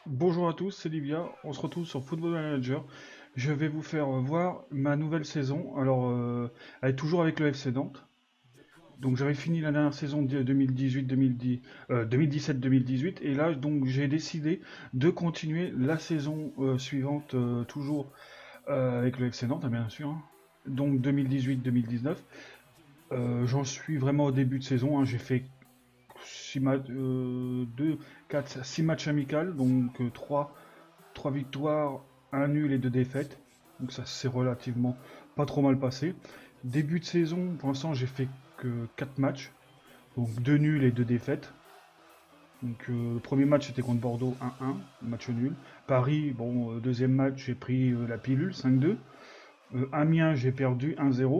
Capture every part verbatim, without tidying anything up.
Bonjour à tous, c'est Livia, on se retrouve sur Football Manager. Je vais vous faire voir ma nouvelle saison. Alors, euh, elle est toujours avec le F C Nantes. Donc j'avais fini la dernière saison de deux mille dix-huit, deux mille dix, euh, deux mille dix-sept deux mille dix-huit et là donc j'ai décidé de continuer la saison euh, suivante euh, toujours euh, avec le F C Nantes, hein, bien sûr, hein. Donc deux mille dix-huit deux mille dix-neuf. Euh, j'en suis vraiment au début de saison, hein. J'ai fait six ma- euh, deux, quatre, six matchs amicaux, donc euh, trois trois victoires, un nul et deux défaites. Donc ça s'est relativement pas trop mal passé. Début de saison, pour l'instant j'ai fait que quatre matchs. Donc deux nuls et deux défaites. Donc euh, le premier match c'était contre Bordeaux un un, match nul. Paris, bon, euh, deuxième match j'ai pris euh, la pilule cinq deux. Euh, Amiens j'ai perdu un zéro.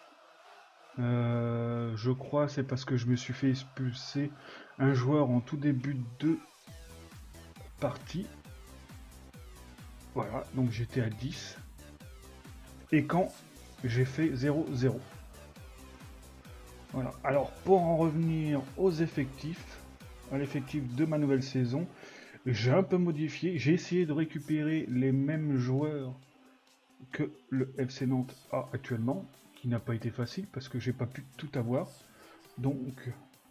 Euh, je crois c'est parce que je me suis fait expulser un joueur en tout début de partie. Voilà, donc j'étais à dix. Et quand j'ai fait zéro zéro. Voilà. Alors pour en revenir aux effectifs, à l'effectif de ma nouvelle saison, j'ai un peu modifié. J'ai essayé de récupérer les mêmes joueurs que le F C Nantes a actuellement, qui n'a pas été facile parce que j'ai pas pu tout avoir. Donc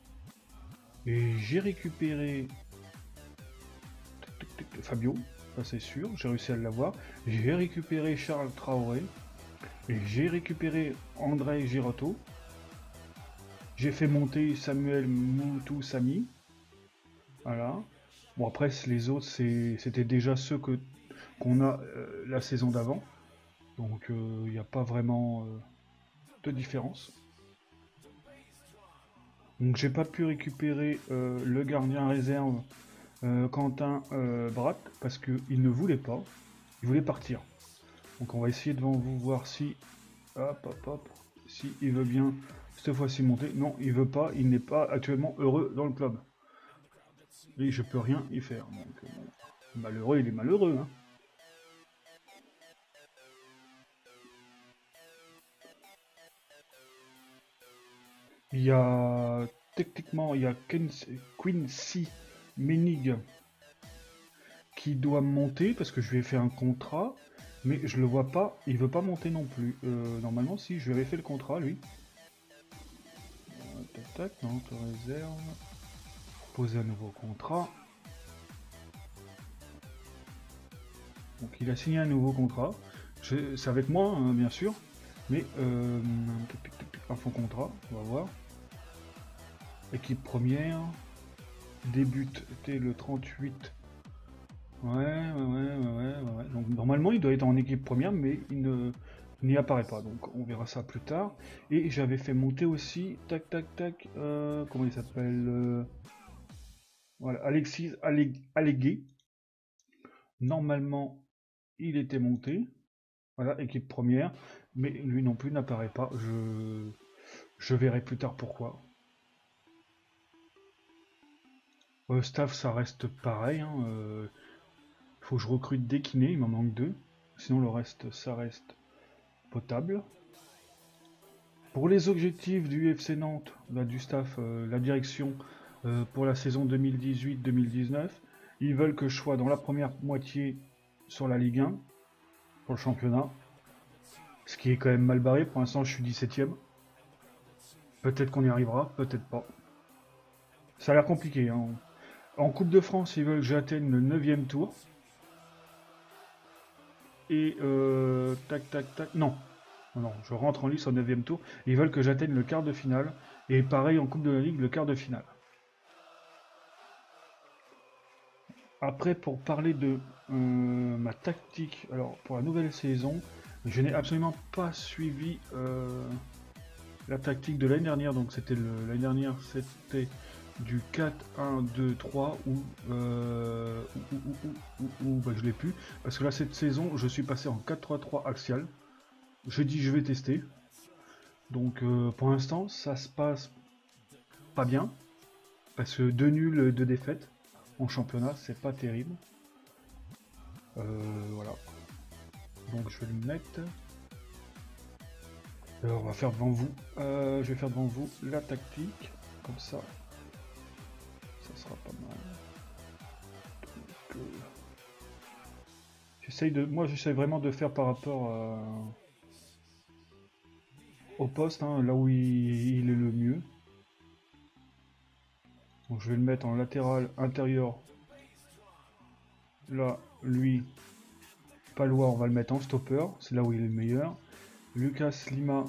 j'ai récupéré Fabio, ça c'est sûr, j'ai réussi à l'avoir. J'ai récupéré Charles Traoré et j'ai récupéré André Girotto. J'ai fait monter Samuel Moutou Sami. Voilà. Bon, après, les autres, c'était déjà ceux que qu'on a euh, la saison d'avant. Donc, il euh, n'y a pas vraiment euh, de différence. Donc, j'ai pas pu récupérer euh, le gardien réserve euh, Quentin euh, Brat parce qu'il ne voulait pas. Il voulait partir. Donc, on va essayer devant vous voir si. Hop, hop, hop. Si il veut bien cette fois-ci monter. Non, il veut pas. Il n'est pas actuellement heureux dans le club. Et je peux rien y faire. Donc, euh, bon, malheureux, il est malheureux, hein. Il y a techniquement il y a Quincy Menig qui doit monter parce que je lui ai fait un contrat, mais je le vois pas, il veut pas monter non plus. Euh, normalement si, je lui avais fait le contrat lui. Euh, tac tac, non, te réserve. Poser un nouveau contrat. Donc il a signé un nouveau contrat. C'est avec moi hein, bien sûr, mais euh, un fond contrat, on va voir. Équipe première, débute le trente-huit. Ouais, ouais, ouais, ouais, ouais, ouais. Donc normalement il doit être en équipe première, mais il ne n'y apparaît pas. Donc on verra ça plus tard. Et j'avais fait monter aussi, tac, tac, tac, euh, comment il s'appelle euh, voilà, Alexis Allégué. Normalement il était monté. Voilà, équipe première, mais lui non plus n'apparaît pas. Je, je verrai plus tard pourquoi. Euh, staff, ça reste pareil. Hein, euh, faut que je recrute des kinés, il m'en manque deux. Sinon le reste, ça reste potable. Pour les objectifs du F C Nantes, bah, du staff, euh, la direction euh, pour la saison deux mille dix-huit deux mille dix-neuf, ils veulent que je sois dans la première moitié sur la Ligue un pour le championnat, ce qui est quand même mal barré. Pour l'instant, je suis dix-septième. Peut-être qu'on y arrivera, peut-être pas. Ça a l'air compliqué, hein. En Coupe de France, ils veulent que j'atteigne le neuvième tour. Et euh, tac, tac, tac. Non, non, je rentre en lice au neuvième tour. Ils veulent que j'atteigne le quart de finale. Et pareil en Coupe de la Ligue, le quart de finale. Après, pour parler de euh, ma tactique, alors pour la nouvelle saison, je n'ai absolument pas suivi euh, la tactique de l'année dernière. Donc c'était l'année dernière, c'était du quatre un deux trois ou euh, ou, ou, ou, ou, ou bah, je l'ai plus parce que là cette saison je suis passé en quatre trois trois axial. Je dis je vais tester. Donc euh, pour l'instant ça se passe pas bien parce que deux nuls, deux défaites en championnat, c'est pas terrible. Euh, voilà. Donc je vais le mettre. Alors, on va faire devant vous. Euh, je vais faire devant vous la tactique. Comme ça. Ça sera pas mal. Donc, euh, J'essaye de, moi j'essaye vraiment de faire par rapport à- au poste, hein, là où il, il est le mieux. Donc je vais le mettre en latéral intérieur. Là, lui, Palois, on va le mettre en stopper, c'est là où il est le meilleur. Lucas Lima,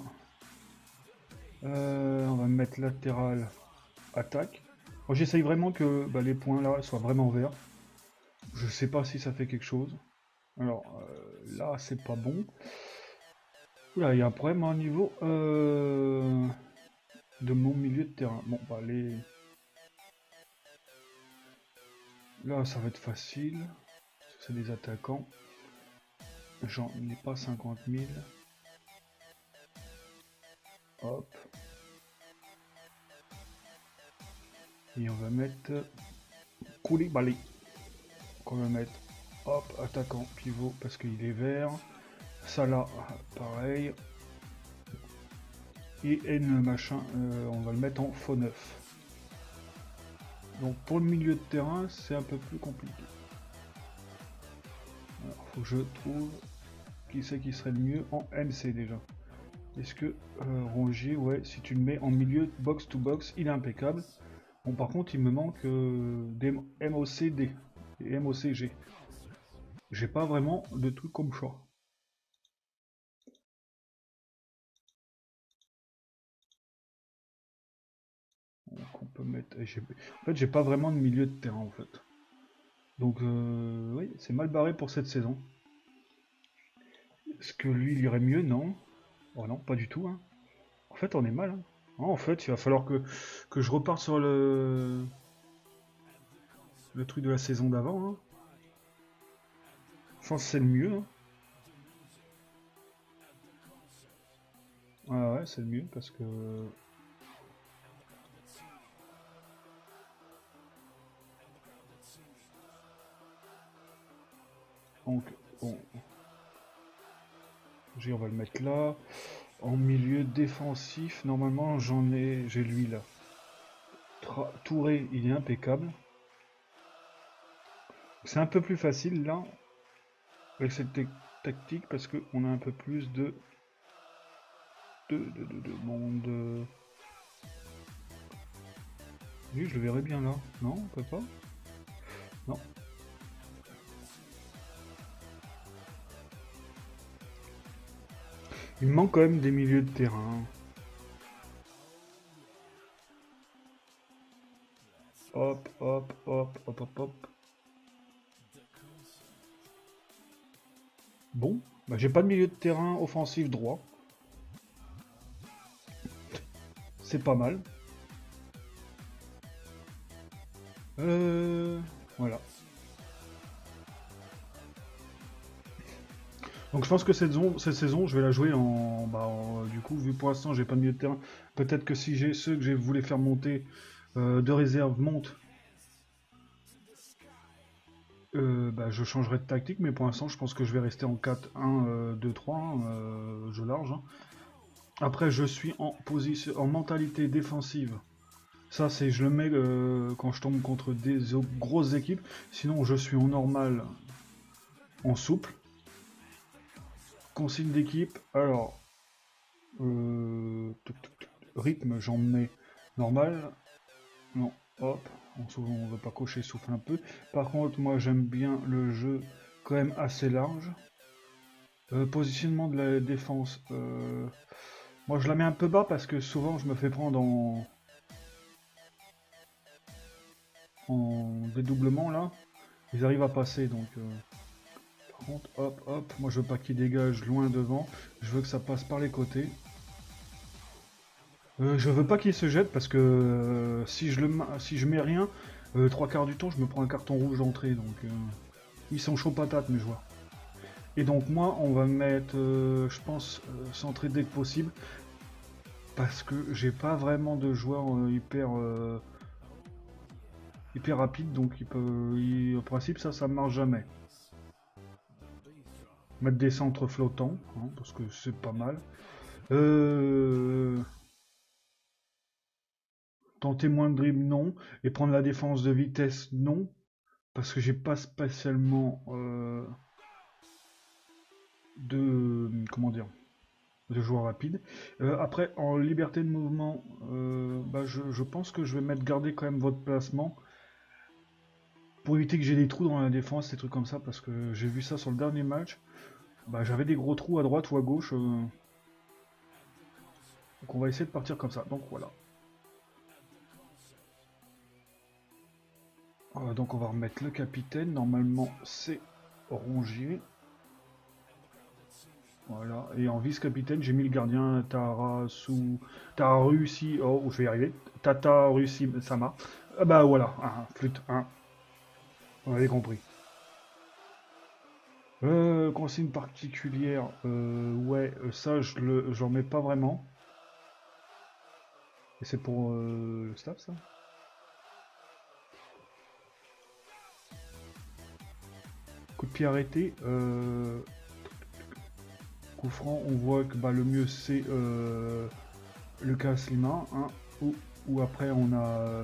euh, on va le mettre latéral attaque. Moi j'essaye vraiment que bah, les points là soient vraiment verts. Je sais pas si ça fait quelque chose. Alors euh, là c'est pas bon. Oula, il y a un problème au niveau euh, de mon milieu de terrain. Bon bah les. Là ça va être facile. C'est des attaquants. J'en ai pas cinquante mille. Hop. Et on va mettre Koulibaly. On va mettre hop attaquant pivot parce qu'il est vert. Salah pareil. Et N machin, euh, on va le mettre en faux neuf. Donc pour le milieu de terrain, c'est un peu plus compliqué. Alors, faut que je trouve qui c'est qui serait le mieux en M C déjà. Est-ce que euh, Rongier, ouais, si tu le mets en milieu box to box, il est impeccable. Bon, par contre, il me manque euh, des M O C D et M O C G. J'ai pas vraiment de trucs comme choix. Donc on peut mettre. En fait, j'ai pas vraiment de milieu de terrain en fait. Donc euh, oui, c'est mal barré pour cette saison. Est-ce que lui, il irait mieux? Non. Oh non, pas du tout. Hein. En fait, on est mal. Hein. Non, en fait, il va falloir que, que je reparte sur le, le truc de la saison d'avant. Hein. Je pense que c'est le mieux. Hein. Ah ouais, c'est le mieux parce que... Donc, bon. J'ai, on va le mettre là. En milieu défensif, normalement, j'en ai... J'ai lui là. Tra Touré, il est impeccable. C'est un peu plus facile là, avec cette tactique, parce qu'on a un peu plus de... de, de, de, de monde... Lui, je le verrais bien là. Non, on peut pas. Non. Il me manque quand même des milieux de terrain. Hop, hop, hop, hop, hop, hop. Bon, bah, j'ai pas de milieu de terrain offensif droit. C'est pas mal. Euh... Voilà. Donc je pense que cette, zone, cette saison, je vais la jouer en... Bah, en- du coup, vu pour l'instant, j'ai pas de milieu de terrain. Peut-être que si j'ai ceux que je voulais faire monter euh, de réserve montent, euh, bah, je changerai de tactique. Mais pour l'instant, je pense que je vais rester en quatre un deux trois, hein, euh, jeu large. Hein. Après, je suis en position, en mentalité défensive. Ça, c'est je le mets euh, quand je tombe contre des grosses équipes. Sinon, je suis en normal, en souple. Consigne d'équipe. Alors, euh, rythme, j'en mets normal. Non, hop. On, souvent, on veut pas cocher, souffle un peu. Par contre, moi, j'aime bien le jeu quand même assez large. Euh, positionnement de la défense. Euh, moi, je la mets un peu bas parce que souvent, je me fais prendre en en dédoublement là, ils arrivent à passer donc euh, par contre hop hop, moi je veux pas qu'ils dégagent loin devant, je veux que ça passe par les côtés. Euh, je veux pas qu'ils se jettent parce que euh, si je le si je mets rien, euh, trois quarts du temps je me prends un carton rouge d'entrée donc euh, ils sont chauds patates mes joueurs. Et donc moi on va mettre euh, je pense euh, centré dès que possible parce que j'ai pas vraiment de joueurs euh, hyper euh, hyper rapide donc il peut il, au principe ça ça marche jamais. Mettre des centres flottants, hein, parce que c'est pas mal. Euh... Tenter moins de dribble, non. Et prendre la défense de vitesse, non. Parce que j'ai pas spécialement... Euh... de comment dire, de joueurs rapides. Euh, après, en liberté de mouvement, euh, bah, je, je pense que je vais mettre garder quand même votre placement pour éviter que j'ai des trous dans la défense, des trucs comme ça, parce que j'ai vu ça sur le dernier match. Bah, j'avais des gros trous à droite ou à gauche. euh, Donc on va essayer de partir comme ça. Donc voilà. Euh, donc on va remettre le capitaine. Normalement c'est Rongier. Voilà. Et en vice-capitaine, j'ai mis le gardien Tarasu. Tarusi. Oh, je vais y arriver. Tata Russi Sama. Ah bah voilà. Un, flûte un. On avait compris. Euh, consigne particulière. Euh, ouais, euh, ça je le j'en mets pas vraiment. Et c'est pour euh, le staff ça? Coup de pied arrêté. Euh, coup franc, on voit que bah, le mieux c'est euh, Lucas Lima, hein, ou, ou après on a euh,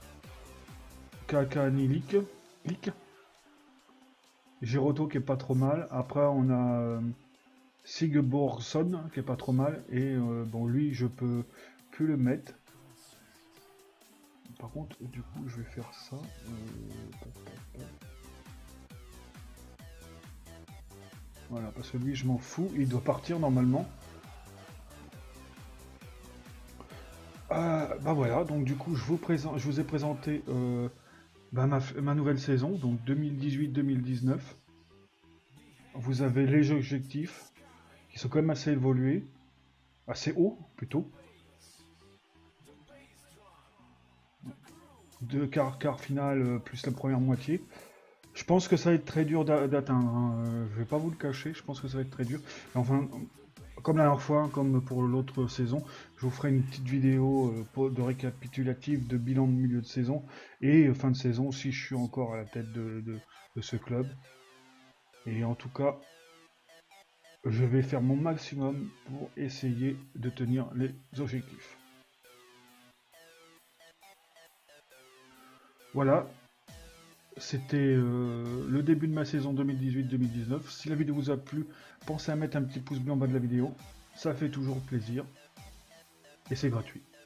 Kakanilik, Lik, Giroto qui est pas trop mal. Après on a euh, Sigurdsson qui est pas trop mal. Et euh, bon, lui je peux plus le mettre. Par contre, du coup, je vais faire ça. Euh, Voilà, parce que lui, je m'en fous. Il doit partir normalement. Euh, bah voilà, donc du coup, je vous, présente, je vous ai présenté euh, bah, ma, ma nouvelle saison, donc deux mille dix-huit deux mille dix-neuf. Vous avez les objectifs qui sont quand même assez évolués, assez hauts plutôt. Deux quarts, quart finale euh, plus la première moitié. Je pense que ça va être très dur d'a- d'atteindre, hein. Euh, Je vais pas vous le cacher, je pense que ça va être très dur. Mais enfin, comme la dernière fois, comme pour l'autre saison, je vous ferai une petite vidéo euh, pour- de récapitulatif, de bilan de milieu de saison et euh, fin de saison si je suis encore à la tête de, de- de ce club. Et en tout cas, je vais faire mon maximum pour essayer de tenir les objectifs. Voilà, c'était euh, le début de ma saison deux mille dix-huit deux mille dix-neuf. Si la vidéo vous a plu, pensez à mettre un petit pouce bleu en bas de la vidéo. Ça fait toujours plaisir et c'est gratuit.